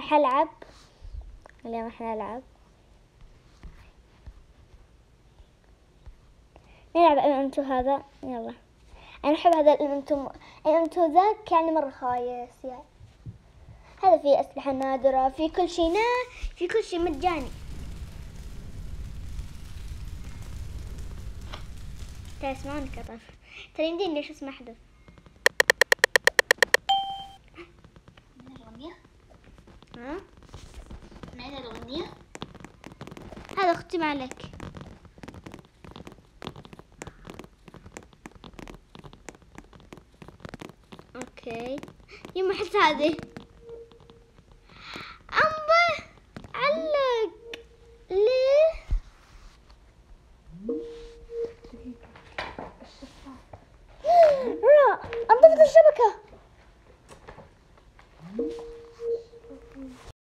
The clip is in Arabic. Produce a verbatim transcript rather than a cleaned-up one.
راح ألعب اليوم، راح نلعب نلعب ام ام تو هذا. يلا انا احب هذا الام ام تو. ام ام تو ذاك يعني مره خايس يعني. هذا فيه اسلحه نادره، في كل شيء نا في كل شيء مجاني. ترى اسمعوني كطف، ترى يمديني ليش اسمه احذف. من الأغنية؟ ها معنا الأغنية؟ هذا اختي عليك. اوكي يما حس هذه